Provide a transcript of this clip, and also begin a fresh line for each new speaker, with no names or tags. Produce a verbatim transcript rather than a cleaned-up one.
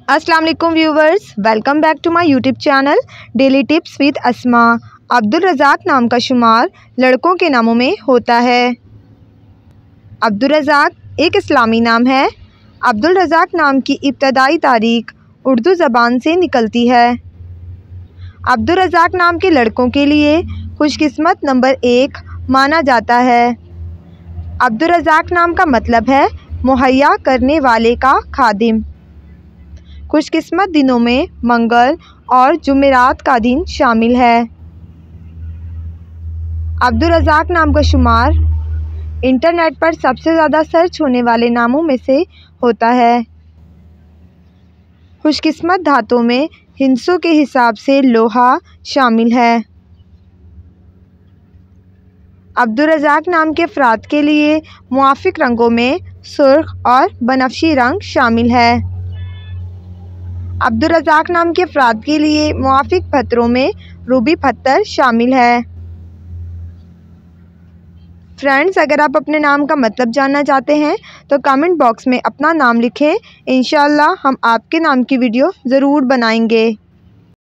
अस्सलाम वालेकुम viewers, welcome back to my YouTube channel daily tips with Asma. Abdul Razzaq नाम का शुमार लड़कों के नामों में होता है। अब्दुल रज़ाक एक इस्लामी नाम है। अब्दुल रज़ाक नाम की इब्तदाई तारीख उर्दू ज़बान से निकलती है। अब्दुल रज़ाक नाम के लड़कों के लिए खुशकिस्मत नंबर एक माना जाता है। अब्दुल रज़ाक नाम का मतलब है मुहैया करने वाले का खादिम। खुशकिस्मत दिनों में मंगल और जुमेरात का दिन शामिल है। अब्दुल रज़ाक नाम का शुमार इंटरनेट पर सबसे ज़्यादा सर्च होने वाले नामों में से होता है। खुशकिस्मत धातुओं में हिंसों के हिसाब से लोहा शामिल है। अब्दुल रज़ाक नाम के अफराद के लिए मुआफ़िक रंगों में सुर्ख और बनफशी रंग शामिल है। अब्दुल रज़ाक नाम के अफराद के लिए मुआफ़िक पत्थरों में रूबी पत्थर शामिल है। फ्रेंड्स, अगर आप अपने नाम का मतलब जानना चाहते हैं तो कमेंट बॉक्स में अपना नाम लिखें। इंशाअल्लाह हम आपके नाम की वीडियो ज़रूर बनाएंगे।